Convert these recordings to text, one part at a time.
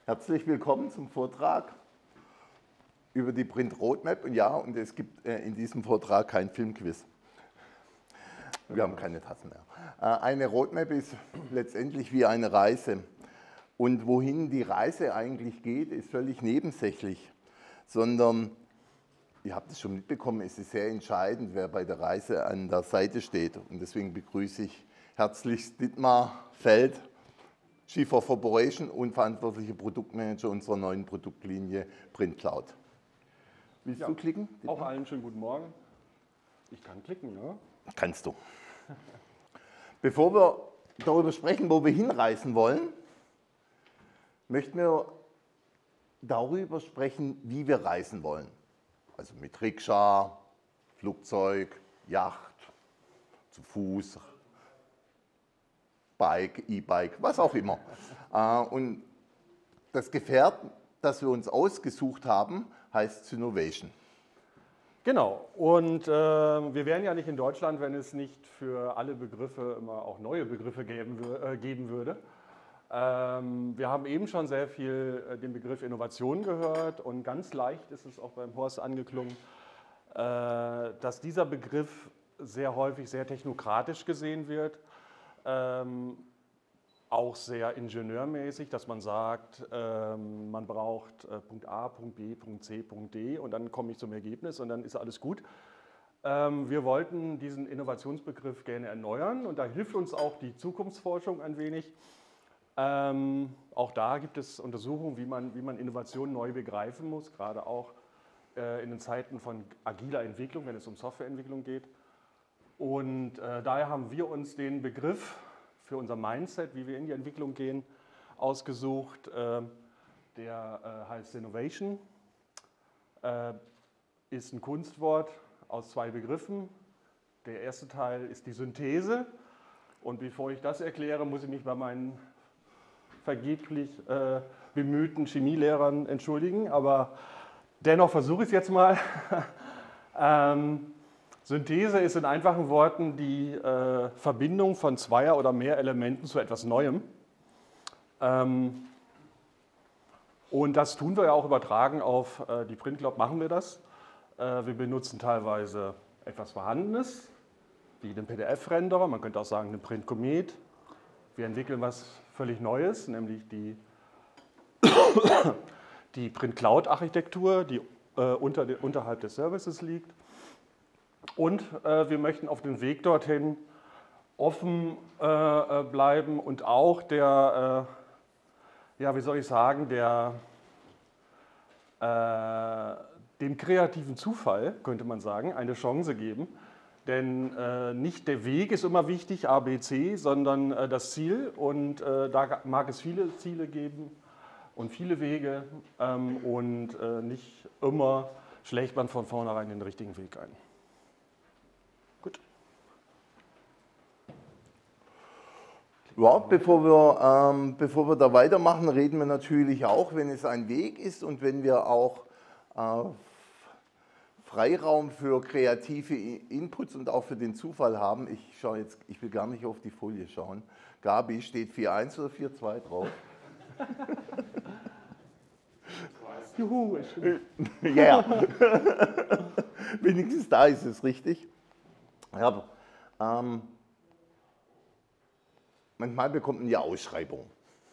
Herzlich willkommen zum Vortrag über die Print Roadmap. Und ja, und es gibt in diesem Vortrag kein Filmquiz. Wir haben keine Tassen mehr. Eine Roadmap ist letztendlich wie eine Reise. Und wohin die Reise eigentlich geht, ist völlig nebensächlich. Sondern, ihr habt es schon mitbekommen, es ist sehr entscheidend, wer bei der Reise an der Seite steht. Und deswegen begrüße ich herzlichst Dietmar Feld, Chief of Operation und verantwortlicher Produktmanager unserer neuen Produktlinie Print Cloud. Willst du klicken? Auch allen schönen guten Morgen. Ich kann klicken, ne? Kannst du. Bevor wir darüber sprechen, wo wir hinreisen wollen, möchten wir darüber sprechen, wie wir reisen wollen. Also mit Rikscha, Flugzeug, Yacht, zu Fuß, Bike, E-Bike, was auch immer. Und das Gefährt, das wir uns ausgesucht haben, heißt Synovation. Genau, und wir wären ja nicht in Deutschland, wenn es nicht für alle Begriffe immer auch neue Begriffe geben würde. Wir haben eben schon sehr viel den Begriff Innovation gehört und ganz leicht ist es auch beim Horst angeklungen, dass dieser Begriff sehr häufig sehr technokratisch gesehen wird. Auch sehr ingenieurmäßig, dass man sagt, man braucht Punkt A, Punkt B, Punkt C, Punkt D und dann komme ich zum Ergebnis und dann ist alles gut. Wir wollten diesen Innovationsbegriff gerne erneuern und da hilft uns auch die Zukunftsforschung ein wenig. Auch da gibt es Untersuchungen, wie man Innovation neu begreifen muss, gerade auch in den Zeiten von agiler Entwicklung, wenn es um Softwareentwicklung geht. Und daher haben wir uns den Begriff für unser Mindset, wie wir in die Entwicklung gehen, ausgesucht. Der heißt Innovation, ist ein Kunstwort aus zwei Begriffen. Der erste Teil ist die Synthese. Und bevor ich das erkläre, muss ich mich bei meinen vergeblich bemühten Chemielehrern entschuldigen. Aber dennoch versuche ich es jetzt mal. Synthese ist in einfachen Worten die Verbindung von zweier oder mehr Elementen zu etwas Neuem. Und das tun wir ja auch übertragen auf die Print Cloud, machen wir das. Wir benutzen teilweise etwas Vorhandenes, wie den PDF-Renderer, man könnte auch sagen den Print Comet. Wir entwickeln was völlig Neues, nämlich die Print Cloud-Architektur, die unterhalb des Services liegt. Und wir möchten auf dem Weg dorthin offen bleiben und auch der, ja, wie soll ich sagen, dem kreativen Zufall, könnte man sagen, eine Chance geben. Denn nicht der Weg ist immer wichtig, A, B, C, sondern das Ziel. Und da mag es viele Ziele geben und viele Wege. Und nicht immer schlägt man von vornherein den richtigen Weg ein. Gut. Ja, bevor wir da weitermachen, reden wir natürlich auch, wenn es ein Weg ist und wenn wir auch Freiraum für kreative Inputs und auch für den Zufall haben. Ich will gar nicht auf die Folie schauen. Gabi, steht 4.1 oder 4.2 drauf? Juhu, ja. Yeah. Wenigstens da ist es richtig. Ja, manchmal bekommt man ja Ausschreibungen.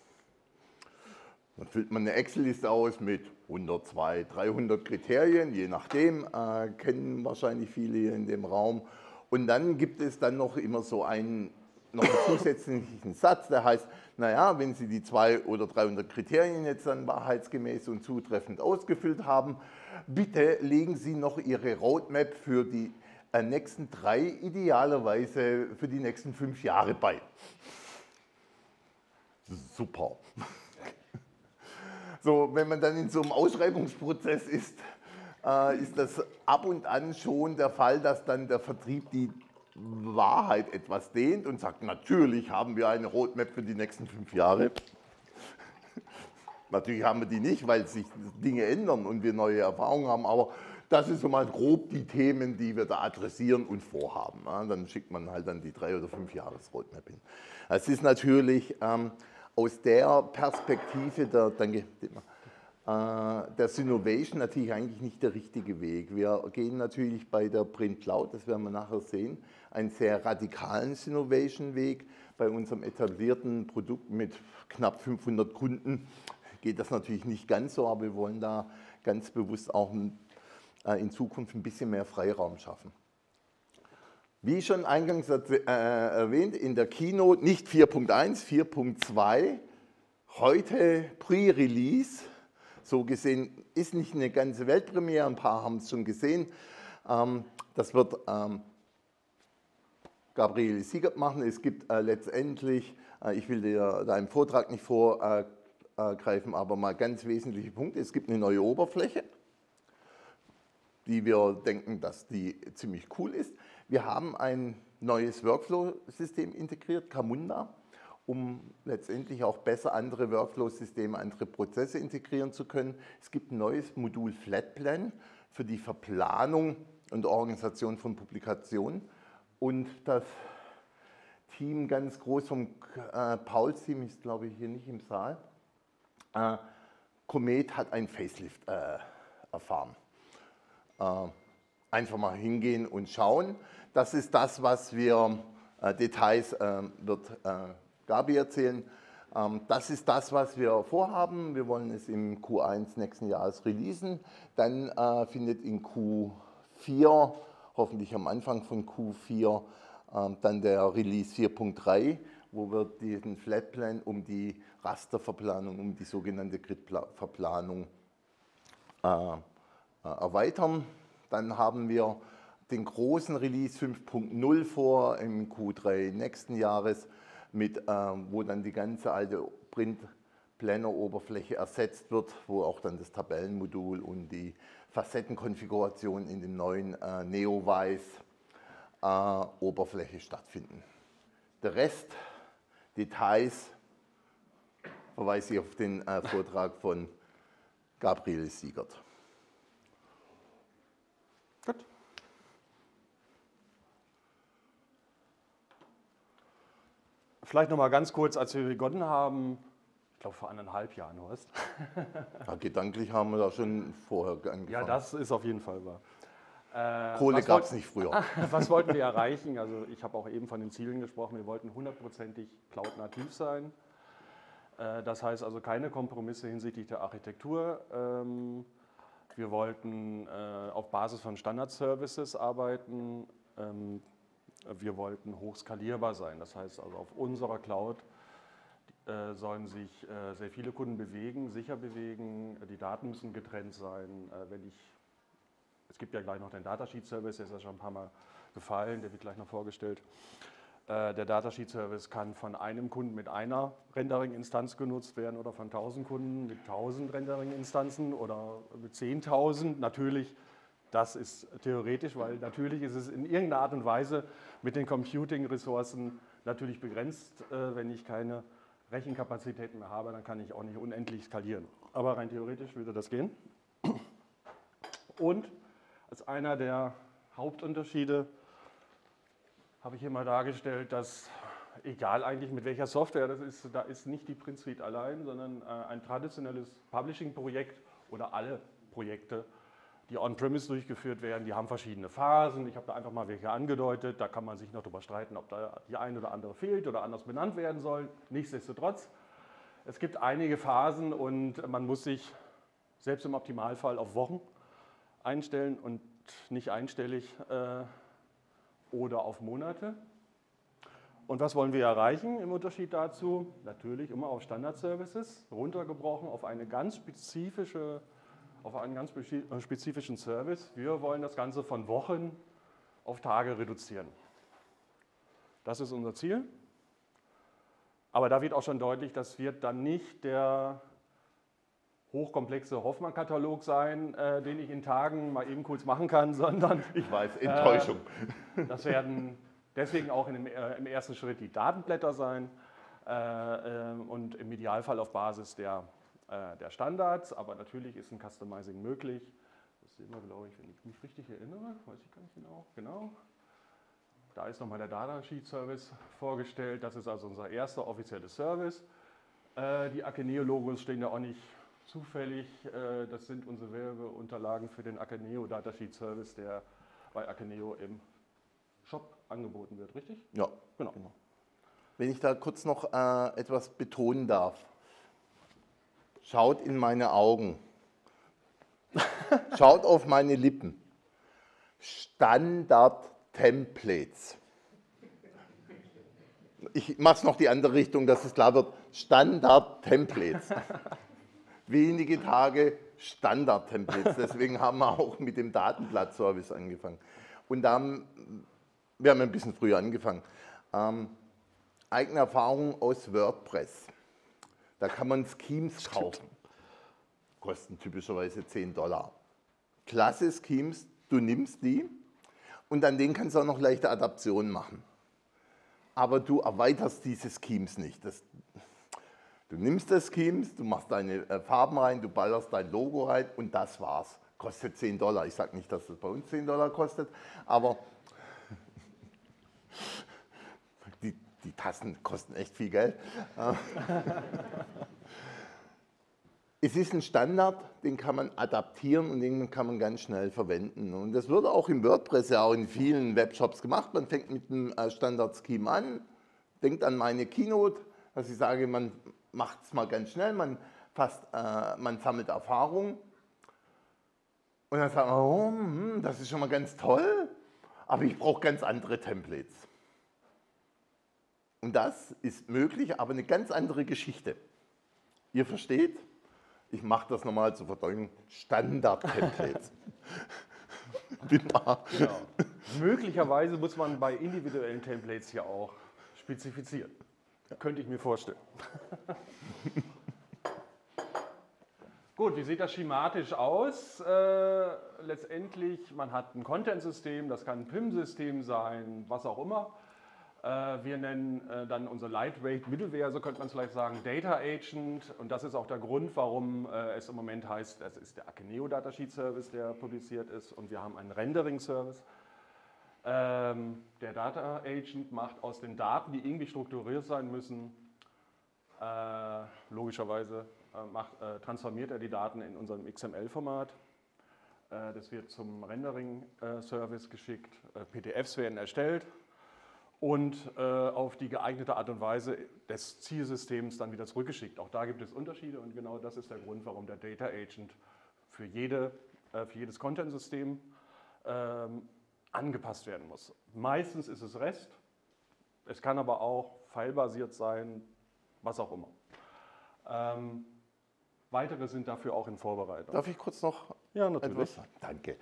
Dann füllt man eine Excel-Liste aus mit 100, 200, 300 Kriterien, je nachdem, kennen wahrscheinlich viele hier in dem Raum. Und dann gibt es dann noch immer so einen zusätzlichen Satz, der heißt, naja, wenn Sie die 200 oder 300 Kriterien jetzt dann wahrheitsgemäß und zutreffend ausgefüllt haben, bitte legen Sie noch Ihre Roadmap für die nächsten 3, idealerweise für die nächsten 5 Jahre bei. Super. So, wenn man dann in so einem Ausschreibungsprozess ist, ist das ab und an schon der Fall, dass dann der Vertrieb die Wahrheit etwas dehnt und sagt, natürlich haben wir eine Roadmap für die nächsten 5 Jahre. Natürlich haben wir die nicht, weil sich Dinge ändern und wir neue Erfahrungen haben, aber das ist so mal grob die Themen, die wir da adressieren und vorhaben. Dann schickt man halt dann die 3 oder 5 Jahres Roadmap hin. Es ist natürlich aus der Perspektive der Synovation natürlich eigentlich nicht der richtige Weg. Wir gehen natürlich bei der Print Cloud, das werden wir nachher sehen, einen sehr radikalen Synovation-Weg. Bei unserem etablierten Produkt mit knapp 500 Kunden geht das natürlich nicht ganz so, aber wir wollen da ganz bewusst auch in Zukunft ein bisschen mehr Freiraum schaffen. Wie schon eingangs erwähnt, in der Keynote nicht 4.1, 4.2, heute Pre-Release. So gesehen ist nicht eine ganze Weltpremiere, ein paar haben es schon gesehen. Das wird Gabriele Siegert machen. Es gibt letztendlich, ich will dir da im Vortrag nicht vorgreifen, aber mal ganz wesentliche Punkte. Es gibt eine neue Oberfläche, die wir denken, dass die ziemlich cool ist. Wir haben ein neues Workflow-System integriert, Camunda, um letztendlich auch besser andere Workflow-Systeme, andere Prozesse integrieren zu können. Es gibt ein neues Modul Flatplan für die Verplanung und Organisation von Publikationen. Und das Team ganz groß vom Pauls Team ist, glaube ich, hier nicht im Saal. Comet hat ein Facelift erfahren. Einfach mal hingehen und schauen. Das ist das, was wir, Details wird Gabi erzählen. Das ist das, was wir vorhaben. Wir wollen es im Q1 nächsten Jahres releasen. Dann findet in Q4, hoffentlich am Anfang von Q4, dann der Release 4.3, wo wir diesen Flatplan um die Rasterverplanung, um die sogenannte Grid-Verplanung erweitern. Dann haben wir den großen Release 5.0 vor im Q3 nächsten Jahres, wo dann die ganze alte Print-Planner-Oberfläche ersetzt wird, wo auch dann das Tabellenmodul und die Facettenkonfiguration in dem neuen Neowise-Oberfläche stattfinden. Der Rest, Details, verweise ich auf den Vortrag von Gabriele Siegert. Gut. Vielleicht noch mal ganz kurz, als wir begonnen haben, ich glaube vor 1,5 Jahren, Horst. Ja, gedanklich haben wir da schon vorher angefangen. Ja, das ist auf jeden Fall wahr. Kohle gab es nicht früher. Was wollten wir erreichen? Also ich habe auch eben von den Zielen gesprochen, wir wollten 100%ig Cloud-nativ sein. Das heißt also keine Kompromisse hinsichtlich der Architektur. Wir wollten auf Basis von Standard-Services arbeiten. Wir wollten hochskalierbar sein. Das heißt also auf unserer Cloud sollen sich sehr viele Kunden bewegen, sicher bewegen. Die Daten müssen getrennt sein. Es gibt ja gleich noch den Datasheet-Service, der ist ja schon ein paar Mal gefallen, der wird gleich noch vorgestellt. Der Datasheet-Service kann von einem Kunden mit einer Rendering-Instanz genutzt werden oder von 1000 Kunden mit 1000 Rendering-Instanzen oder mit 10.000. Natürlich, das ist theoretisch, weil natürlich ist es in irgendeiner Art und Weise mit den Computing-Ressourcen natürlich begrenzt. Wenn ich keine Rechenkapazitäten mehr habe, dann kann ich auch nicht unendlich skalieren. Aber rein theoretisch würde das gehen. Und als einer der Hauptunterschiede habe ich hier mal dargestellt, dass egal eigentlich mit welcher Software das ist, da ist nicht die Print Suite allein, sondern ein traditionelles Publishing-Projekt oder alle Projekte, die on-premise durchgeführt werden, die haben verschiedene Phasen. Ich habe da einfach mal welche angedeutet, da kann man sich noch darüber streiten, ob da die eine oder andere fehlt oder anders benannt werden soll. Nichtsdestotrotz, es gibt einige Phasen und man muss sich selbst im Optimalfall auf Wochen einstellen und nicht einstellig oder auf Monate. Und was wollen wir erreichen im Unterschied dazu? Natürlich immer auf Standard-Services, runtergebrochen auf einen ganz spezifischen Service. Wir wollen das Ganze von Wochen auf Tage reduzieren. Das ist unser Ziel. Aber da wird auch schon deutlich, das wird dann nicht der hochkomplexe Hoffmann-Katalog sein, den ich in Tagen mal eben kurz machen kann, sondern ich weiß, Enttäuschung. Das werden deswegen auch im ersten Schritt die Datenblätter sein und im Idealfall auf Basis der Standards, aber natürlich ist ein Customizing möglich. Das sehen wir, glaube ich, wenn ich mich richtig erinnere, weiß ich gar nicht genau. Genau. Da ist nochmal der Datasheet-Service vorgestellt. Das ist also unser erster offizieller Service. Die Akeneo-Logos stehen ja auch nicht zufällig. Das sind unsere Werbeunterlagen für den Akeneo Datasheet Service, der bei Akeneo im Shop angeboten wird, richtig? Ja, genau. Wenn ich da kurz noch etwas betonen darf. Schaut in meine Augen. Schaut auf meine Lippen. Standard-Templates. Ich mache es noch die andere Richtung, dass es klar wird. Standard-Templates. Wenige Tage Standard-Templates. Deswegen haben wir auch mit dem Datenblatt-Service angefangen. Und wir haben ein bisschen früher angefangen. Eigene Erfahrung aus WordPress. Da kann man Schemes kaufen. Kosten typischerweise $10. Klasse Schemes, du nimmst die und an denen kannst du auch noch leichte Adaptionen machen. Aber du erweiterst diese Schemes nicht. Du nimmst das Schemes, du machst deine Farben rein, du ballerst dein Logo rein und das war's. Kostet $10. Ich sage nicht, dass das bei uns $10 kostet, aber die Tassen kosten echt viel Geld. Es ist ein Standard, den kann man adaptieren und den kann man ganz schnell verwenden. Und das wird auch im WordPress ja auch in vielen Webshops gemacht. Man fängt mit einem Standard-Scheme an, denkt an meine Keynote, dass ich sage, man macht es mal ganz schnell, man sammelt Erfahrung. Und dann sagt man, oh, das ist schon mal ganz toll, aber ich brauche ganz andere Templates. Und das ist möglich, aber eine ganz andere Geschichte. Ihr versteht? Ich mache das nochmal zur Verdeutlichung. Standard-Templates. Genau. Möglicherweise muss man bei individuellen Templates ja auch spezifizieren. Könnte ich mir vorstellen. Gut, wie sieht das schematisch aus? Letztendlich, man hat ein Content-System, das kann ein PIM-System sein, was auch immer. Wir nennen dann unser Lightweight-Middleware, so könnte man es vielleicht sagen, Data Agent. Und das ist auch der Grund, warum es im Moment heißt, es ist der Akeneo Datasheet Service, der publiziert ist. Und wir haben einen Rendering-Service. Der Data Agent macht aus den Daten, die irgendwie strukturiert sein müssen, logischerweise transformiert er die Daten in unserem XML-Format. Das wird zum Rendering-Service geschickt. PDFs werden erstellt. Und auf die geeignete Art und Weise des Zielsystems dann wieder zurückgeschickt. Auch da gibt es Unterschiede und genau das ist der Grund, warum der Data Agent für jedes Content-System angepasst werden muss. Meistens ist es REST, es kann aber auch filebasiert sein, was auch immer. Weitere sind dafür auch in Vorbereitung. Darf ich kurz noch? Ja, natürlich. Danke.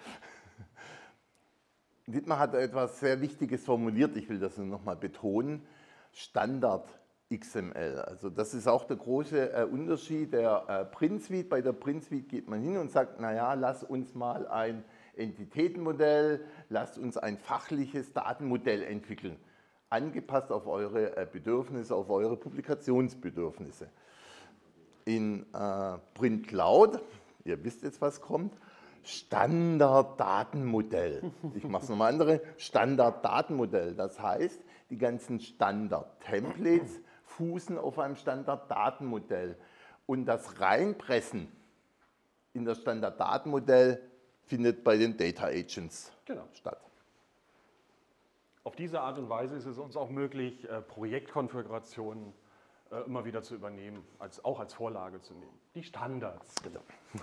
Dietmar hat etwas sehr Wichtiges formuliert, ich will das nochmal betonen, Standard XML. Also das ist auch der große Unterschied der Print Suite. Bei der Print Suite geht man hin und sagt, naja, lass uns mal ein Entitätenmodell, lasst uns ein fachliches Datenmodell entwickeln, angepasst auf eure Bedürfnisse, auf eure Publikationsbedürfnisse. In Print Cloud, ihr wisst jetzt, was kommt, Standarddatenmodell. Ich mache es nochmal andere. Standarddatenmodell. Das heißt, die ganzen Standard-Templates fußen auf einem Standarddatenmodell. Und das Reinpressen in das Standarddatenmodell findet bei den Data Agents statt. Auf diese Art und Weise ist es uns auch möglich, Projektkonfigurationen immer wieder zu übernehmen, auch als Vorlage zu nehmen. Die Standards. Genau.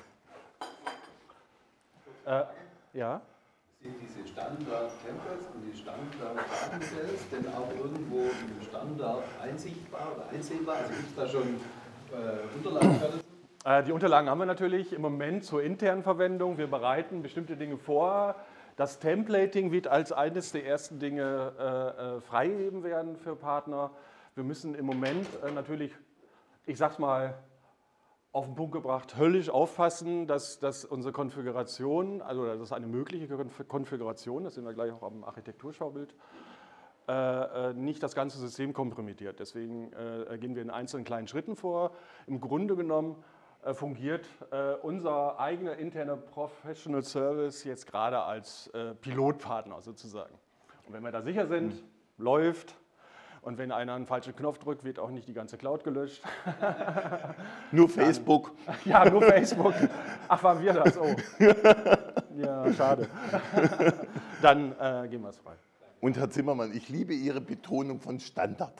Ja? Sind diese Standard-Templates und die Standard-Datenmodells denn auch irgendwo im Standard einsichtbar oder einsehbar? Also gibt es da schon Unterlagen dazu? Die Unterlagen haben wir natürlich im Moment zur internen Verwendung. Wir bereiten bestimmte Dinge vor. Das Templating wird als eines der ersten Dinge freigegeben werden für Partner. Wir müssen im Moment natürlich, ich sag's mal, auf den Punkt gebracht, höllisch aufpassen, dass unsere Konfiguration, also das ist eine mögliche Konfiguration, das sehen wir gleich auch am Architekturschaubild, nicht das ganze System kompromittiert. Deswegen gehen wir in einzelnen kleinen Schritten vor. Im Grunde genommen fungiert unser eigener interner Professional Service jetzt gerade als Pilotpartner sozusagen. Und wenn wir da sicher sind, läuft Und wenn einer einen falschen Knopf drückt, wird auch nicht die ganze Cloud gelöscht. Nur Facebook. Ja, nur Facebook. Ach, waren wir das? Oh. Ja, schade. Dann gehen wir es frei. Und Herr Zimmermann, ich liebe Ihre Betonung von Standard.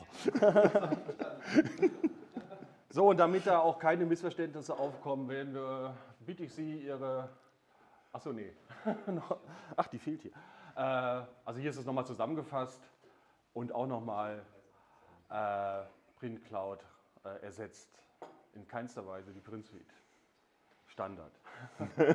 So, und damit da auch keine Missverständnisse aufkommen, bitte ich Sie, Ihre... Achso, nee. Ach, die fehlt hier. Also hier ist es nochmal zusammengefasst und auch nochmal Print Cloud ersetzt in keinster Weise die Print Suite. Standard. Dann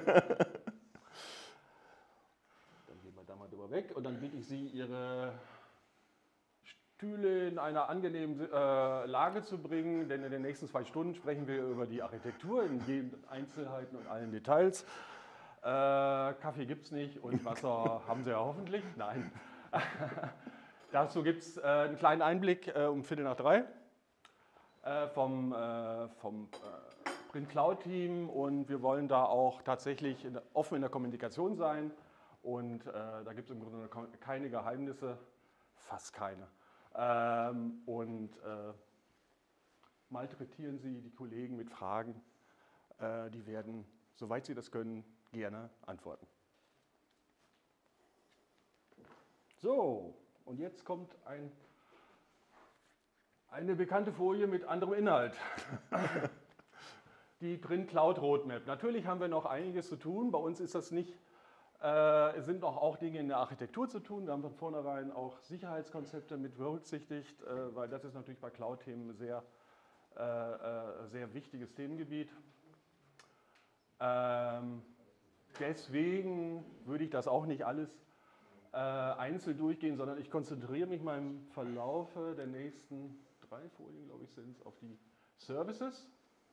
gehen wir da mal drüber weg und dann bitte ich Sie, Ihre Stühle in einer angenehmen Lage zu bringen, denn in den nächsten 2 Stunden sprechen wir über die Architektur in jeden Einzelheiten und allen Details. Kaffee gibt es nicht und Wasser haben Sie ja hoffentlich. Nein. Dazu gibt es einen kleinen Einblick um 2:45 vom Print Cloud Team und wir wollen da auch tatsächlich offen in der Kommunikation sein und da gibt es im Grunde keine Geheimnisse, fast keine. Malträtieren Sie die Kollegen mit Fragen, die werden, soweit sie das können, gerne antworten. So, und jetzt kommt eine bekannte Folie mit anderem Inhalt. Die Print Cloud Roadmap. Natürlich haben wir noch einiges zu tun. Bei uns ist das nicht, es sind noch auch Dinge in der Architektur zu tun. Wir haben von vornherein auch Sicherheitskonzepte mit berücksichtigt, weil das ist natürlich bei Cloud-Themen ein sehr wichtiges Themengebiet. Deswegen würde ich das auch nicht alles einzeln durchgehen, sondern ich konzentriere mich mal im Verlaufe der nächsten 3 Folien, glaube ich, sind es, auf die Services.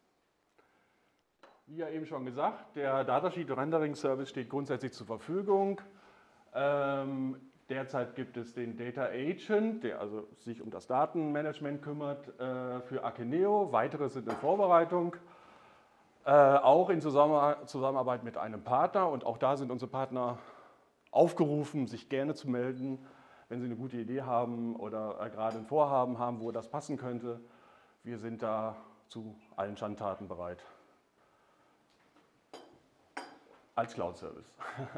Wie ja eben schon gesagt, der Datasheet Rendering Service steht grundsätzlich zur Verfügung. Derzeit gibt es den Data Agent, der also sich um das Datenmanagement kümmert für Akeneo. Weitere sind in Vorbereitung. Auch in Zusammenarbeit mit einem Partner und auch da sind unsere Partner aufgerufen, sich gerne zu melden, wenn sie eine gute Idee haben oder gerade ein Vorhaben haben, wo das passen könnte. Wir sind da zu allen Schandtaten bereit. Als Cloud-Service.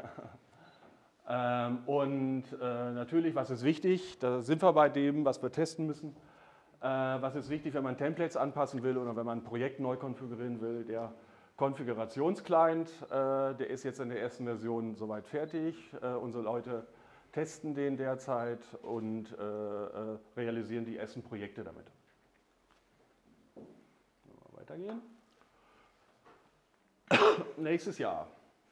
Natürlich, was ist wichtig? Da sind wir bei dem, was wir testen müssen. Was ist wichtig, wenn man Templates anpassen will oder wenn man ein Projekt neu konfigurieren will? Der Konfigurationsclient, der ist jetzt in der ersten Version soweit fertig. Unsere Leute testen den derzeit und realisieren die ersten Projekte damit. Mal weitergehen. Nächstes Jahr.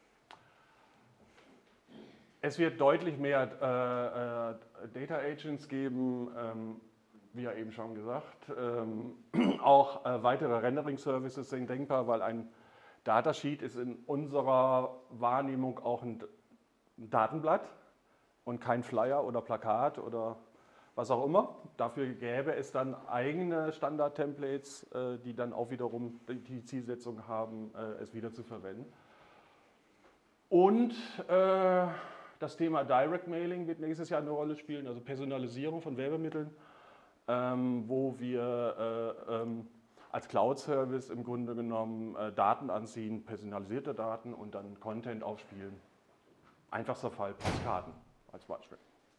Es wird deutlich mehr Data Agents geben, wie ja eben schon gesagt. Auch weitere Rendering-Services sind denkbar, weil ein Datasheet ist in unserer Wahrnehmung auch ein Datenblatt und kein Flyer oder Plakat oder was auch immer. Dafür gäbe es dann eigene Standard-Templates, die dann auch wiederum die Zielsetzung haben, es wieder zu verwenden. Und das Thema Direct Mailing wird nächstes Jahr eine Rolle spielen, also Personalisierung von Werbemitteln, wo wir als Cloud-Service im Grunde genommen Daten anziehen, personalisierte Daten und dann Content aufspielen. Einfachster Fall, Postkarten als Beispiel.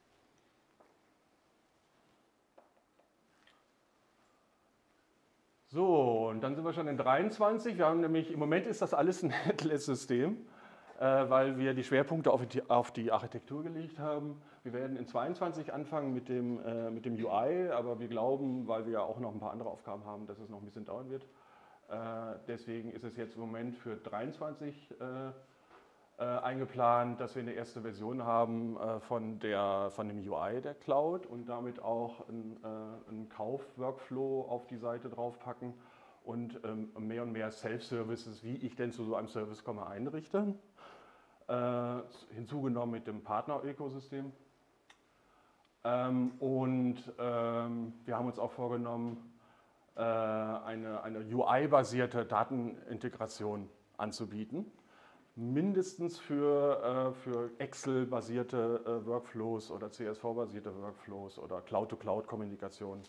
So, und dann sind wir schon in 23. Wir haben nämlich, im Moment ist das alles ein Headless-System, weil wir die Schwerpunkte auf die Architektur gelegt haben. Wir werden in 22 anfangen mit dem UI, aber wir glauben, weil wir ja auch noch ein paar andere Aufgaben haben, dass es noch ein bisschen dauern wird. Deswegen ist es jetzt im Moment für 23 eingeplant, dass wir eine erste Version haben von dem UI der Cloud und damit auch einen Kauf-Workflow auf die Seite draufpacken und mehr und mehr Self-Services, wie ich denn zu so einem Service komme, einrichte. Hinzugenommen mit dem Partner-Ökosystem. Wir haben uns auch vorgenommen, eine UI-basierte Datenintegration anzubieten, mindestens für Excel-basierte Workflows oder CSV-basierte Workflows oder Cloud-to-Cloud-Kommunikation.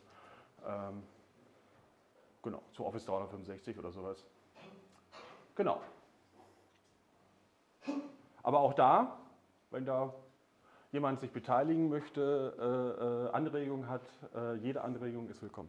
Genau, zu Office 365 oder sowas. Genau. Aber auch da, wenn da jemand sich beteiligen möchte, Anregungen hat, jede Anregung ist willkommen.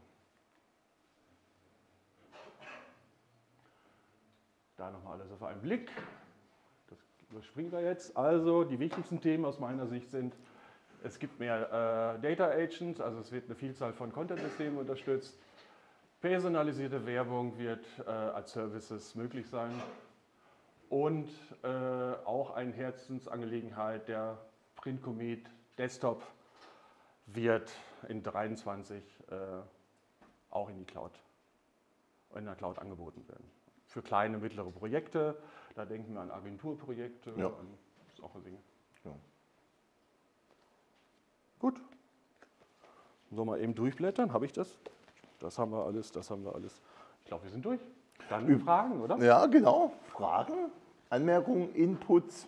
Da nochmal alles auf einen Blick. Das überspringen wir jetzt. Also die wichtigsten Themen aus meiner Sicht sind, es gibt mehr Data Agents, also es wird eine Vielzahl von Content-Systemen unterstützt. Personalisierte Werbung wird als Services möglich sein. Und auch eine Herzensangelegenheit, der Print-Commit Desktop wird in 2023 auch in der Cloud angeboten werden. Für kleine, mittlere Projekte, da denken wir an Agenturprojekte, ja. An solche Dinge. Ja. Gut. So mal eben durchblättern, habe ich das? Das haben wir alles, das haben wir alles. Ich glaube, wir sind durch. Dann Fragen, oder? Ja, genau. Fragen, Anmerkungen, Inputs.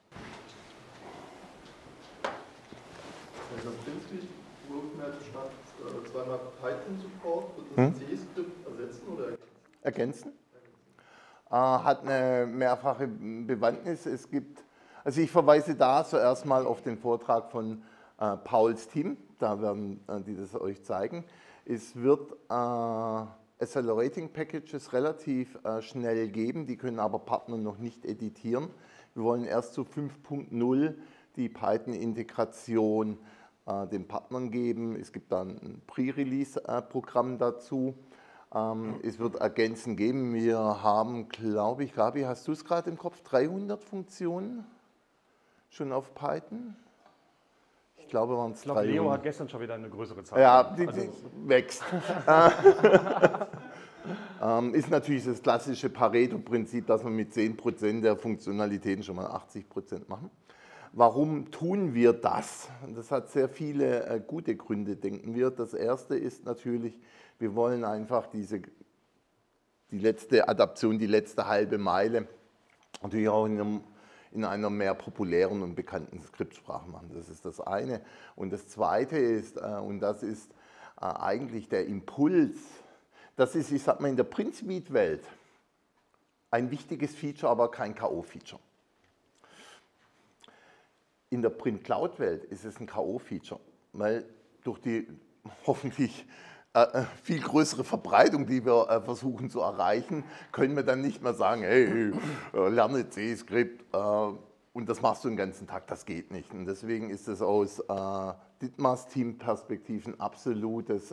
Also Prinzip Roadmap statt zweimal Python-Support, wird das C-Skript ersetzen oder Ergänzen? Hat eine mehrfache Bewandtnis. Also ich verweise da zuerst mal auf den Vortrag von Pauls Team, da werden die das euch zeigen. Es wird Accelerating Packages relativ schnell geben, die können aber Partner noch nicht editieren. Wir wollen erst zu 5.0 die Python-Integration den Partnern geben. Es gibt dann ein Pre-Release-Programm dazu. Es wird Ergänzen geben. Wir haben, glaube ich, Gabi, hast du es gerade im Kopf, 300 Funktionen schon auf Python? Ich glaube, waren es 300. Leo hat gestern schon wieder eine größere Zahl. Ja, die wächst. Ist natürlich das klassische Pareto-Prinzip, dass wir mit 10% der Funktionalitäten schon mal 80% machen. Warum tun wir das? Das hat sehr viele gute Gründe, denken wir. Das erste ist natürlich, wir wollen einfach die letzte Adaption, die letzte halbe Meile natürlich auch in einer mehr populären und bekannten Skriptsprache machen. Das ist das eine. Und das zweite ist, und das ist eigentlich der Impuls, das ist, ich sag mal, in der Print Suite Welt ein wichtiges Feature, aber kein K.O.-Feature. In der Print Cloud Welt ist es ein K.O.-Feature, weil durch die hoffentlich viel größere Verbreitung, die wir versuchen zu erreichen, können wir dann nicht mehr sagen, hey, lerne C-Skript und das machst du den ganzen Tag, das geht nicht. Und deswegen ist es aus Dietmars-Team-Perspektive ein absolutes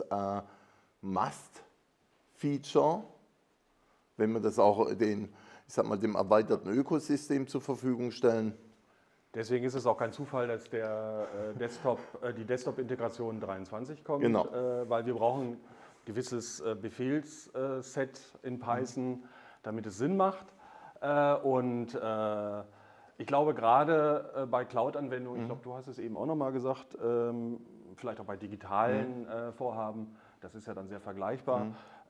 Must-Feature, wenn wir das auch dem erweiterten Ökosystem zur Verfügung stellen. Deswegen ist es auch kein Zufall, dass die Desktop-Integration 23 kommt, Genau. Weil wir brauchen ein gewisses Befehlsset in Python, damit es Sinn macht. Und ich glaube, gerade bei Cloud-Anwendungen, ich glaube, du hast es eben auch nochmal gesagt, vielleicht auch bei digitalen Vorhaben, das ist ja dann sehr vergleichbar,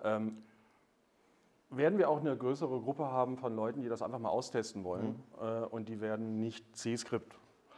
werden wir auch eine größere Gruppe haben von Leuten, die das einfach mal austesten wollen. Und die werden nicht C-Skript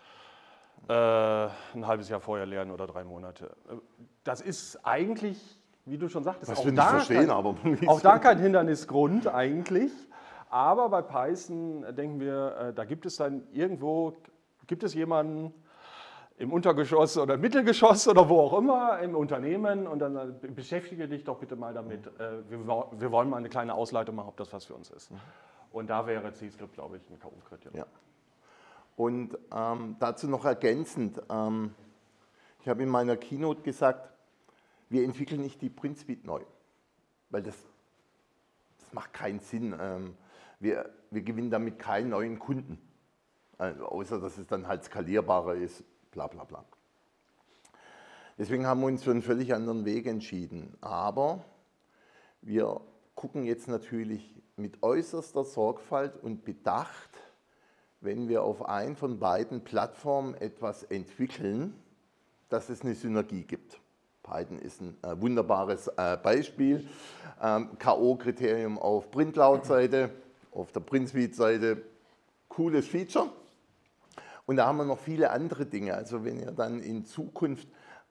ein halbes Jahr vorher lernen oder 3 Monate. Das ist eigentlich, wie du schon sagtest, auch da kein Hindernisgrund eigentlich. Aber bei Python denken wir, da gibt es dann irgendwo, gibt es jemanden im Untergeschoss oder Mittelgeschoss oder wo auch immer im Unternehmen und dann beschäftige dich doch bitte mal damit. Wir wollen mal eine kleine Ausleitung machen, ob das was für uns ist. Und da wäre C-Skript, glaube ich, ein K.O.-Kriterium. Ja. Und dazu noch ergänzend, ich habe in meiner Keynote gesagt, wir entwickeln nicht die Print Suite neu, weil das macht keinen Sinn. Wir gewinnen damit keinen neuen Kunden, außer dass es dann halt skalierbarer ist. Bla bla bla. Deswegen haben wir uns für einen völlig anderen Weg entschieden. Aber wir gucken jetzt natürlich mit äußerster Sorgfalt und Bedacht, wenn wir auf einen von beiden Plattformen etwas entwickeln, dass es eine Synergie gibt. Python ist ein wunderbares Beispiel. K.O.-Kriterium auf Print-Cloud-Seite, auf der Print Suite-Seite, cooles Feature. Und da haben wir noch viele andere Dinge. Also wenn ihr dann in Zukunft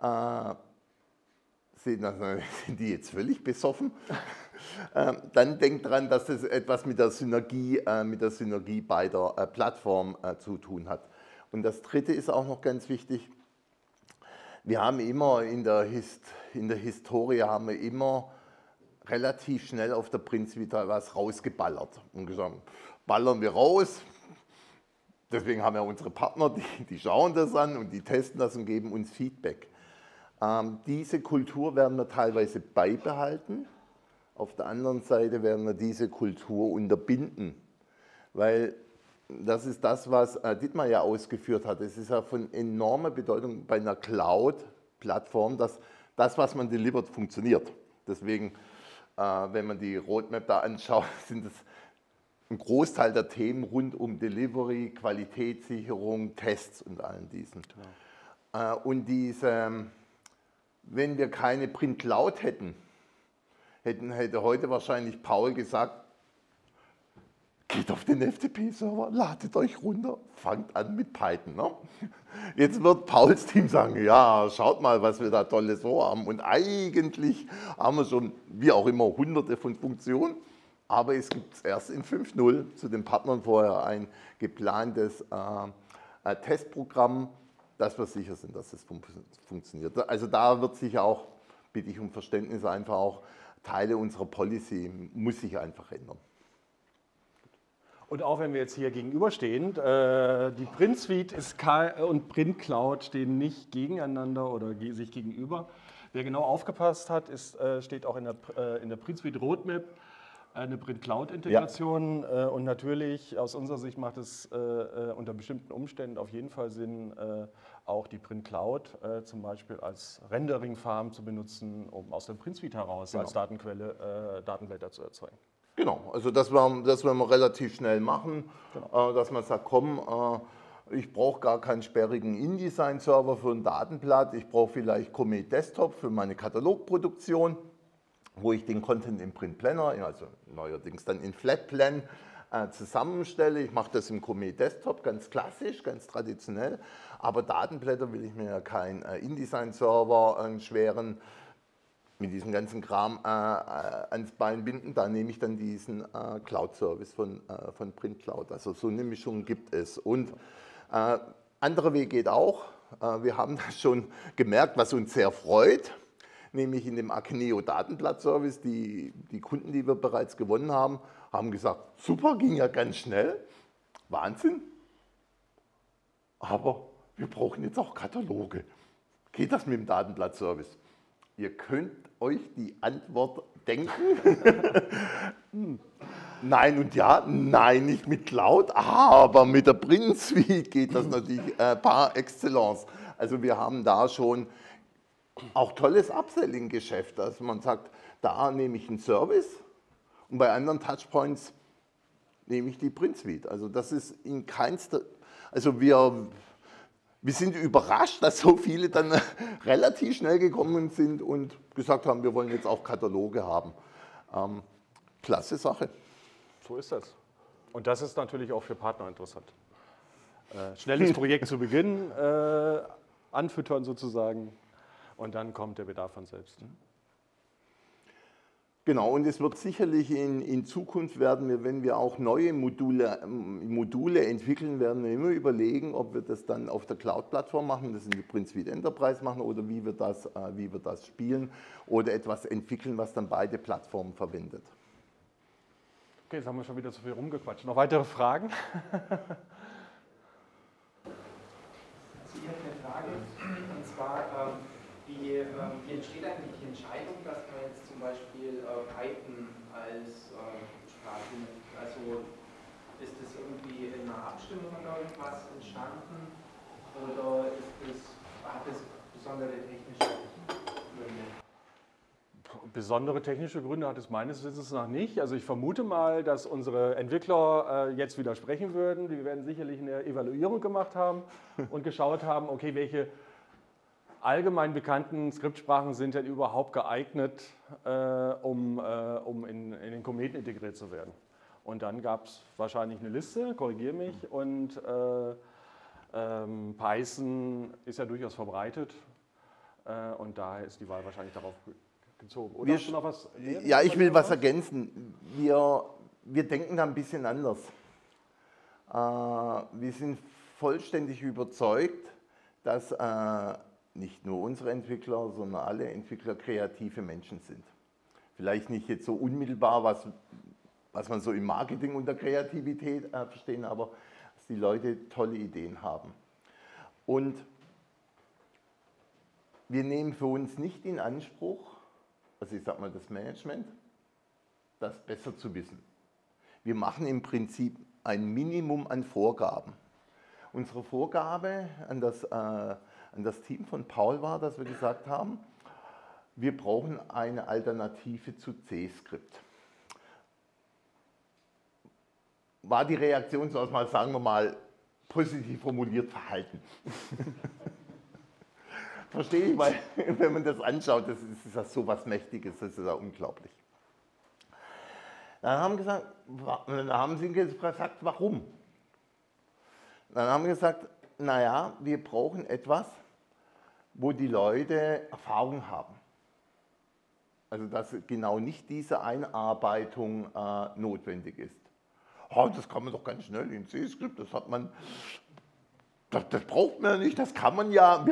seht, sind die jetzt völlig besoffen, dann denkt dran, dass das etwas mit der Synergie beider Plattformen zu tun hat. Und das Dritte ist auch noch ganz wichtig. Wir haben immer in der Historie haben wir immer relativ schnell auf der Print Suite was rausgeballert und gesagt, ballern wir raus. Deswegen haben wir unsere Partner, die schauen das an und die testen das und geben uns Feedback. Diese Kultur werden wir teilweise beibehalten. Auf der anderen Seite werden wir diese Kultur unterbinden, weil das ist das, was Dietmar ja ausgeführt hat. Es ist ja von enormer Bedeutung bei einer Cloud-Plattform, dass das, was man delivert, funktioniert. Deswegen, wenn man die Roadmap da anschaut, sind es ein Großteil der Themen rund um Delivery, Qualitätssicherung, Tests und allen diesen. Genau. Und wenn wir keine Print Cloud hätte heute wahrscheinlich Paul gesagt, geht auf den FTP-Server, ladet euch runter, fangt an mit Python. Ne? Jetzt wird Pauls Team sagen, ja, schaut mal, was wir da Tolles vorhaben. Und eigentlich haben wir schon, wie auch immer, hunderte von Funktionen. Aber es gibt es erst in 5.0 zu den Partnern vorher ein geplantes Testprogramm, dass wir sicher sind, dass es funktioniert. Also da wird sich auch, bitte ich um Verständnis, einfach auch Teile unserer Policy muss sich einfach ändern. Und auch wenn wir jetzt hier gegenüberstehen, die Print Suite und Print Cloud stehen nicht gegeneinander oder sich gegenüber. Wer genau aufgepasst hat, steht auch in der Print Suite Roadmap eine Print Cloud Integration. Ja. Und natürlich aus unserer Sicht macht es unter bestimmten Umständen auf jeden Fall Sinn, auch die Print Cloud zum Beispiel als Rendering Farm zu benutzen, um aus der Print Suite heraus als Datenquelle Datenblätter zu erzeugen. Genau, also das werden wir relativ schnell machen, genau. Dass man sagt, komm, ich brauche gar keinen sperrigen InDesign-Server für ein Datenblatt, ich brauche vielleicht Comet Desktop für meine Katalogproduktion, wo ich den Content im Print Planner, also neuerdings dann in Flatplan, zusammenstelle. Ich mache das im Comet Desktop, ganz klassisch, ganz traditionell, aber Datenblätter will ich mir ja keinen InDesign-Server, einen schweren, mit diesem ganzen Kram ans Bein binden, da nehme ich dann diesen Cloud-Service von Print Cloud. Also so eine Mischung gibt es. Und anderer Weg geht auch. Wir haben das schon gemerkt, was uns sehr freut, nämlich in dem Akeneo Datenblatt-Service. Die Kunden, die wir bereits gewonnen haben, haben gesagt, super, ging ja ganz schnell, Wahnsinn, aber wir brauchen jetzt auch Kataloge. Geht das mit dem Datenblatt-Service? Ihr könnt euch die Antwort denken. Nein und ja, nein, nicht mit Cloud, aber mit der Print Suite geht das natürlich par excellence. Also wir haben da schon auch tolles Upselling-Geschäft, dass man sagt, da nehme ich einen Service und bei anderen Touchpoints nehme ich die Print Suite. Also das ist in keinster, also wir sind überrascht, dass so viele dann relativ schnell gekommen sind und gesagt haben, wir wollen jetzt auch Kataloge haben. Klasse Sache. So ist das. Und das ist natürlich auch für Partner interessant. Schnelles Projekt zu Beginn, anfüttern sozusagen und dann kommt der Bedarf von selbst. Genau, und es wird sicherlich in Zukunft werden wir, wenn wir auch neue Module entwickeln, werden wir immer überlegen, ob wir das dann auf der Cloud-Plattform machen, das in die Print Suite Enterprise machen oder wie wir das spielen oder etwas entwickeln, was dann beide Plattformen verwendet. Okay, jetzt haben wir schon wieder zu viel rumgequatscht. Noch weitere Fragen? Also ich habe eine Frage, und zwar, wie entsteht eigentlich die Entscheidung, dass man jetzt zum Beispiel Python als Sprache nimmt? Also ist das irgendwie in einer Abstimmung oder irgendwas entstanden oder hat das besondere technische Gründe? Besondere technische Gründe hat es meines Wissens nach nicht. Also ich vermute mal, dass unsere Entwickler jetzt widersprechen würden. Die werden sicherlich eine Evaluierung gemacht haben und geschaut haben, okay, welche allgemein bekannten Skriptsprachen sind denn überhaupt geeignet, um in den Kometen integriert zu werden. Und dann gab es wahrscheinlich eine Liste, korrigiere mich, und Python ist ja durchaus verbreitet und daher ist die Wahl wahrscheinlich darauf gezogen. Oder hast du noch was? Ja, ich will was ergänzen. Wir denken da ein bisschen anders. Wir sind vollständig überzeugt, dass nicht nur unsere Entwickler, sondern alle Entwickler kreative Menschen sind. Vielleicht nicht jetzt so unmittelbar, was man so im Marketing unter Kreativität verstehen, aber dass die Leute tolle Ideen haben. Und wir nehmen für uns nicht in Anspruch, also ich sage mal das Management, das besser zu wissen. Wir machen im Prinzip ein Minimum an Vorgaben. Unsere Vorgabe an das Team von Paul war, dass wir gesagt haben, wir brauchen eine Alternative zu C-Skript. War die Reaktion, so mal, sagen wir mal, positiv formuliert, verhalten. Verstehe ich, weil wenn man das anschaut, das ist ja so was Mächtiges, das ist ja unglaublich. Dann haben sie gesagt, warum? Dann haben wir gesagt, naja, wir brauchen etwas, wo die Leute Erfahrung haben. Also dass genau nicht diese Einarbeitung notwendig ist. Oh, das kann man doch ganz schnell in C-Skript, das braucht man ja nicht, das kann man ja.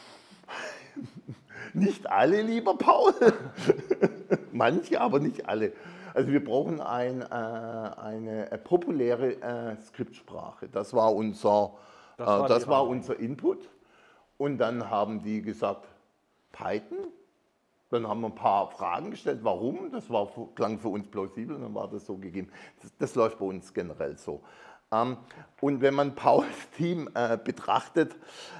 Nicht alle, lieber Paul. Manche, aber nicht alle. Also wir brauchen eine populäre Skriptsprache. Das war unser Input. Und dann haben die gesagt, Python. Dann haben wir ein paar Fragen gestellt, warum. Das klang für uns plausibel und dann war das so gegeben. Das läuft bei uns generell so. Und wenn man Pauls Team betrachtet,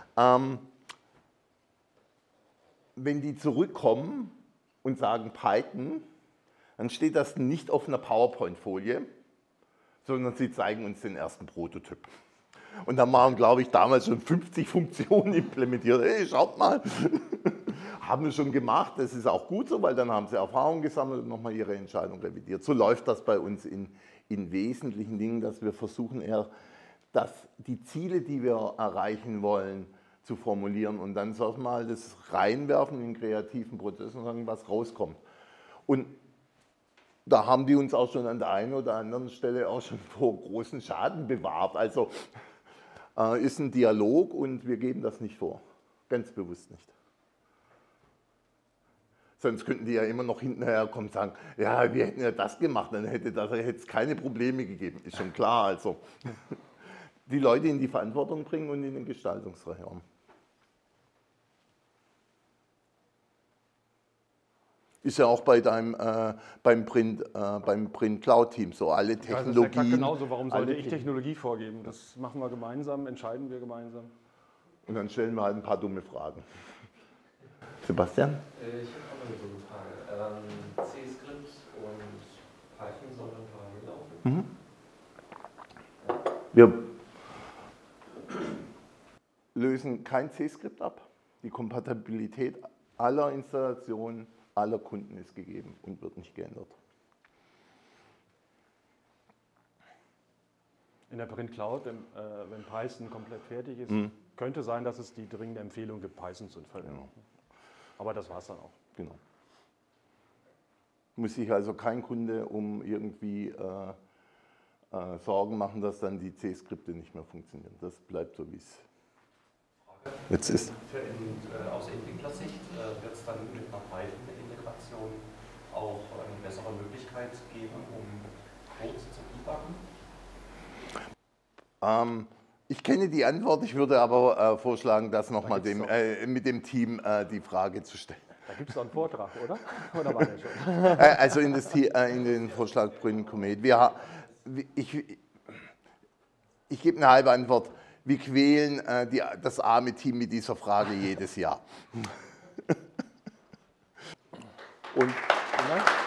wenn die zurückkommen und sagen Python, dann steht das nicht auf einer PowerPoint-Folie, sondern sie zeigen uns den ersten Prototyp. Und dann waren, glaube ich, damals schon 50 Funktionen implementiert. Hey, schaut mal, haben wir schon gemacht, das ist auch gut so, weil dann haben sie Erfahrung gesammelt und nochmal ihre Entscheidung revidiert. So läuft das bei uns in wesentlichen Dingen, dass wir versuchen eher, dass die Ziele, die wir erreichen wollen, zu formulieren und dann sag mal das reinwerfen in kreativen Prozess und sagen, was rauskommt. Und da haben die uns auch schon an der einen oder anderen Stelle auch schon vor großen Schaden bewahrt. Also ist ein Dialog und wir geben das nicht vor. Ganz bewusst nicht. Sonst könnten die ja immer noch hinterher kommen und sagen, ja, wir hätten ja das gemacht, dann hätte es keine Probleme gegeben. Ist schon klar. Also die Leute in die Verantwortung bringen und in den Gestaltungsraum. Ist ja auch bei deinem, beim Print Cloud Team so, alle Technologien. Das ist ja genauso, warum sollte ich Technologie vorgeben? Das machen wir gemeinsam, entscheiden wir gemeinsam. Und dann stellen wir halt ein paar dumme Fragen. Sebastian? Ich habe auch eine dumme Frage. C-Skript und Python sollen parallel laufen? Wir lösen kein C-Skript ab. Die Kompatibilität aller Installationen, aller Kunden ist gegeben und wird nicht geändert. In der Print Cloud, wenn Python komplett fertig ist, könnte sein, dass es die dringende Empfehlung gibt, Python zu verwenden. Genau. Aber das war es dann auch. Genau. Muss sich also kein Kunde um irgendwie Sorgen machen, dass dann die C-Skripte nicht mehr funktionieren. Das bleibt so, wie es jetzt ist. Aus Entwicklersicht wird es dann mit einer Python-Integration auch eine bessere Möglichkeit geben, um Code zu debuggen? Ich kenne die Antwort, ich würde aber vorschlagen, das nochmal mit dem Team die Frage zu stellen. Da gibt es doch einen Vortrag, oder? Oder war der schon? Also in den Vorschlag Grünen Komet. Ich gebe eine halbe Antwort. Wir quälen das arme Team mit dieser Frage jedes Jahr. Und,